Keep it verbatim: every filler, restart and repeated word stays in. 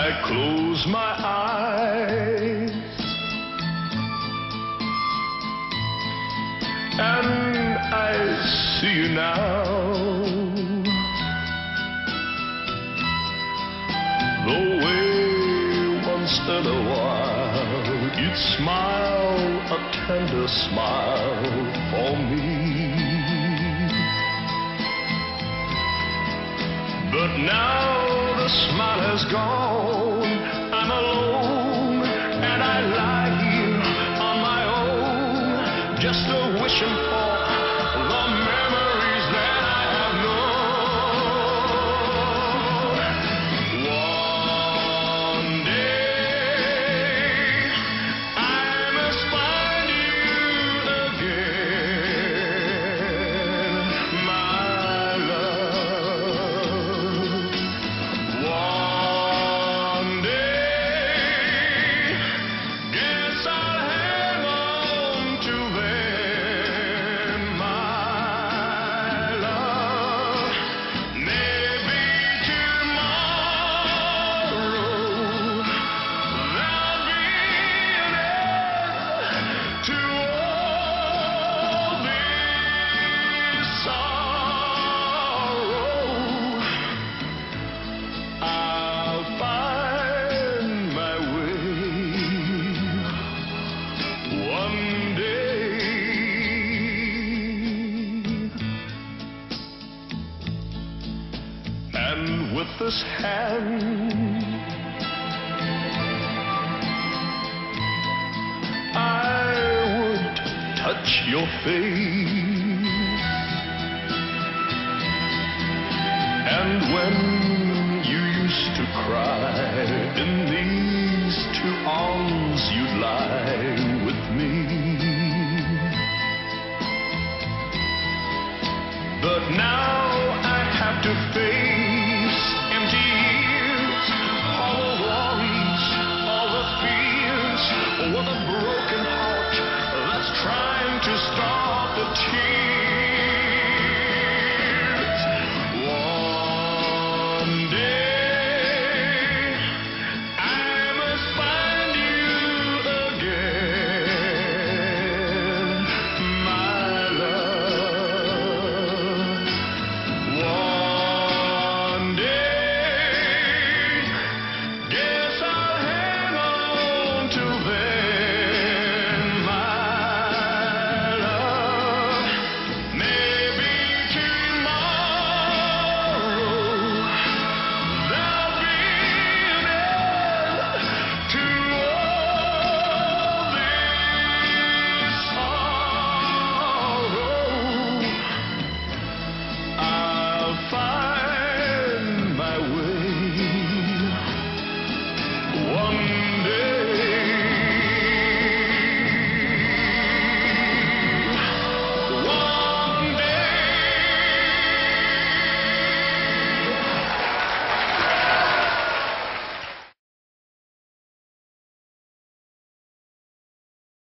I close my eyes and I see you now. The way once in a while you'd smile a tender smile for me. But now the smile has gone, I'm alone, and I lie here on my own, just a wishing for the memories that I have known. One day I must find you again, my love. One day, guess I'll hang on to then, my love. Maybe tomorrow there'll be an end to all this sorrow. I'll find my way one day. And with this hand, I would touch your face. And when you used to cry, in these two arms you'd lie with me. But now